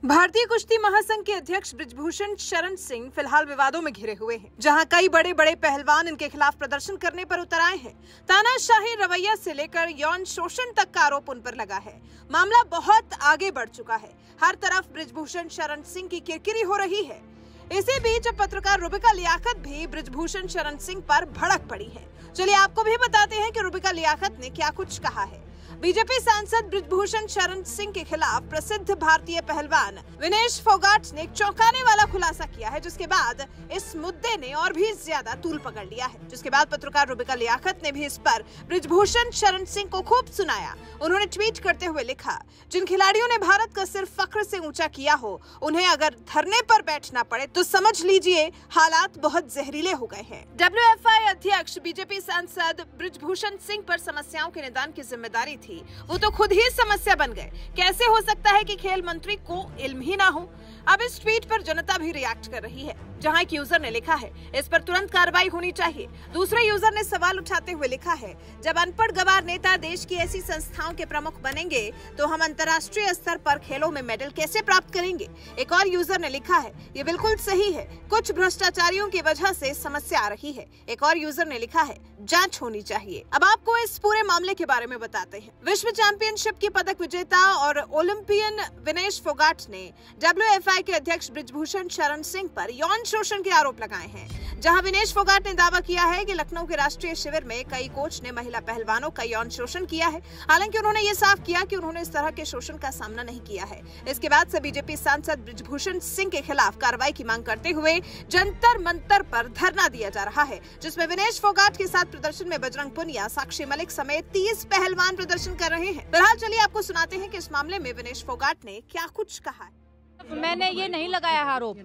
भारतीय कुश्ती महासंघ के अध्यक्ष बृजभूषण शरण सिंह फिलहाल विवादों में घिरे हुए हैं, जहां कई बड़े बड़े पहलवान इनके खिलाफ प्रदर्शन करने पर उतर आए हैं। तानाशाही रवैया से लेकर यौन शोषण तक का आरोप उन पर लगा है। मामला बहुत आगे बढ़ चुका है। हर तरफ बृजभूषण शरण सिंह की किरकिरी हो रही है। इसी बीच अब पत्रकार रुबिका लियाकत भी बृजभूषण शरण सिंह पर भड़क पड़ी है। चलिए आपको भी बताते हैं कि रुबिका लियाकत ने क्या कुछ कहा है। बीजेपी सांसद बृजभूषण शरण सिंह के खिलाफ प्रसिद्ध भारतीय पहलवान विनेश फोगाट ने एक चौंकाने वाला खुलासा किया है, जिसके बाद इस मुद्दे ने और भी ज्यादा तूल पकड़ लिया है। जिसके बाद पत्रकार रुबिका लियाकत ने भी इस पर बृजभूषण शरण सिंह को खूब सुनाया। उन्होंने ट्वीट करते हुए लिखा, जिन खिलाड़ियों ने भारत का सिर्फ फख्र से ऊंचा किया हो, उन्हें अगर धरने पर बैठना पड़े तो समझ लीजिए हालात बहुत जहरीले हो गए हैं। WFI अध्यक्ष बीजेपी सांसद बृजभूषण सिंह पर समस्याओं के निदान की जिम्मेदारी थी, वो तो खुद ही समस्या बन गए। कैसे हो सकता है कि खेल मंत्री को इल्म ही ना हो। अब इस ट्वीट पर जनता भी रिएक्ट कर रही है, जहां एक यूजर ने लिखा है, इस पर तुरंत कार्रवाई होनी चाहिए। दूसरे यूजर ने सवाल उठाते हुए लिखा है, जब अनपढ़ गवार नेता देश की ऐसी संस्थाओं के प्रमुख बनेंगे तो हम अंतर्राष्ट्रीय स्तर पर खेलों में मेडल कैसे प्राप्त करेंगे। एक और यूजर ने लिखा है, ये बिल्कुल सही है, कुछ भ्रष्टाचारियों की वजह से समस्या आ रही है। एक और यूजर ने लिखा है, जांच होनी चाहिए। अब आपको इस पूरे मामले के बारे में बताते हैं। विश्व चैंपियनशिप की पदक विजेता और ओलंपियन विनेश फोगाट ने WFI के अध्यक्ष बृजभूषण शरण सिंह पर यौन शोषण के आरोप लगाए हैं। जहां विनेश फोगाट ने दावा किया है कि लखनऊ के राष्ट्रीय शिविर में कई कोच ने महिला पहलवानों का यौन शोषण किया है। हालांकि उन्होंने ये साफ किया कि उन्होंने इस तरह के शोषण का सामना नहीं किया है। इसके बाद से बीजेपी सांसद बृजभूषण सिंह के खिलाफ कार्रवाई की मांग करते हुए जंतर मंतर पर धरना दिया जा रहा है, जिसमें विनेश फोगाट के साथ प्रदर्शन में बजरंग पुनिया, साक्षी मलिक समेत 30 पहलवान प्रदर्शन कर रहे हैं। फिलहाल चलिए आपको सुनाते हैं कि इस मामले में विनेश फोगाट ने क्या कुछ कहा है। मैंने ये नहीं लगाया आरोप।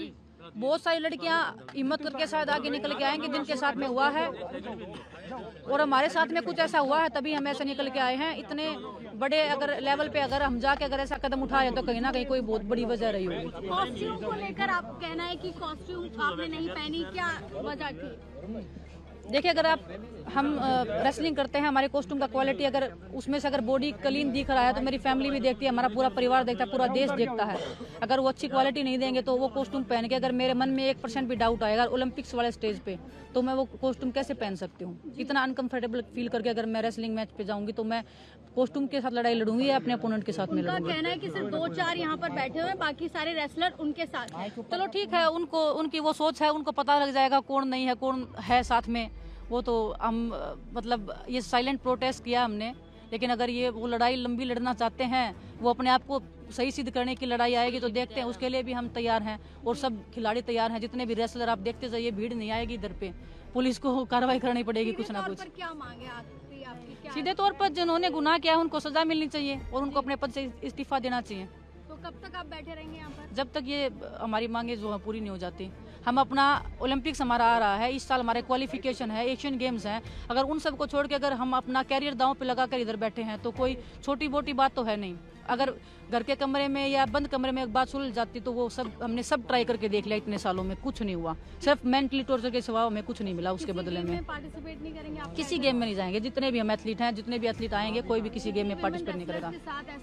बहुत सारी लड़कियां हिम्मत करके शायद आगे निकल के आएंगी जिनके साथ में हुआ है, और हमारे साथ में कुछ ऐसा हुआ है तभी हम ऐसे निकल के आए हैं। इतने बड़े अगर लेवल पे अगर हम जाके अगर ऐसा कदम उठाए तो कहीं ना कहीं कोई बहुत बड़ी वजह रही होगी। कॉस्ट्यूम को लेकर आप कहना है कि कॉस्ट्यूम आपने नहीं पहनी, क्या वजह थी? देखिए, अगर हम रेसलिंग करते हैं, हमारे कॉस्ट्यूम का क्वालिटी अगर उसमें से अगर बॉडी क्लीन दिख रहा है तो मेरी फैमिली भी देखती है, हमारा पूरा परिवार देखता है, पूरा देश देखता है। अगर वो अच्छी क्वालिटी नहीं देंगे तो वो कॉस्ट्यूम पहन के अगर मेरे मन में 1% भी डाउट आएगा ओलंपिक्स वाले स्टेज पे, तो मैं वो कॉस्ट्यूम कैसे पहन सकती हूँ। इतना अनकंफर्टेबल फील करके अगर मैं रेसलिंग मैच पे जाऊंगी तो मैं कॉस्ट्यूम के साथ लड़ाई लड़ूंगी या अपने अपोनेंट के साथ में लड़ूंगी। कहना है कि सिर्फ 2-4 यहाँ पर बैठे हुए हैं, बाकी सारे रेसलर उनके साथ। चलो ठीक है, उनकी वो सोच है, उनको पता लग जाएगा कौन नहीं है कौन है साथ में। वो तो हम मतलब ये साइलेंट प्रोटेस्ट किया हमने, लेकिन अगर ये वो लड़ाई लंबी लड़ना चाहते हैं, वो अपने आप को सही सिद्ध करने की लड़ाई आएगी तो देखते हैं, उसके लिए भी हम तैयार हैं और सब खिलाड़ी तैयार हैं। जितने भी रेसलर आप देखते जाइए, भीड़ नहीं आएगी इधर पे, पुलिस को कार्रवाई करनी पड़ेगी कुछ ना कुछ। क्या मांगे आपकी? सीधे तौर पर जिन्होंने गुनाह किया है उनको सजा मिलनी चाहिए और उनको अपने पद से इस्तीफा देना चाहिए। तो कब तक आप बैठे रहेंगे यहाँ पर? जब तक ये हमारी मांगे जो है पूरी नहीं हो जाती। हम अपना ओलंपिक्स हमारा आ रहा है, इस साल हमारे क्वालिफिकेशन है, एशियन गेम्स हैं। अगर उन सब को छोड़ के अगर हम अपना कैरियर दांव पे लगा कर इधर बैठे हैं तो कोई छोटी मोटी बात तो है नहीं। अगर घर के कमरे में या बंद कमरे में एक बात सुलझ जाती तो वो सब हमने सब ट्राई करके देख लिया, इतने सालों में कुछ नहीं हुआ। सिर्फ मेंटली टॉर्चर के सिवा हमें कुछ नहीं मिला उसके बदले में। पार्टिसिपेट नहीं करेंगे आप? किसी गेम में नहीं जाएंगे। जितने भी हम एथलीट हैं, जितने भी एथलीट आएंगे, कोई भी किसी गेम में पार्टिसिपेट नहीं करेगा।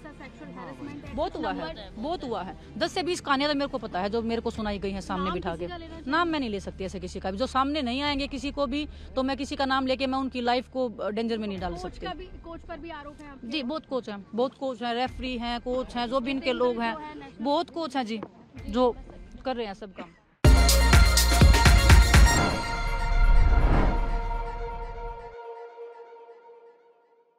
बहुत हुआ है 10 से 20 कहानियां तो मेरे को पता है जो मेरे को सुनाई गई है सामने बिठा के। नाम मैं नहीं ले सकती ऐसे किसी का भी। जो सामने नहीं आएंगे किसी को भी तो मैं किसी का नाम लेके मैं उनकी लाइफ को डेंजर में नहीं डाल सकती। कोच पर भी आरोप है? जी बहुत कोच हैं, रेफरी हैं, कोच हैं, जो भी इनके लोग हैं, बहुत कोच हैं जी जो कर रहे हैं सब काम।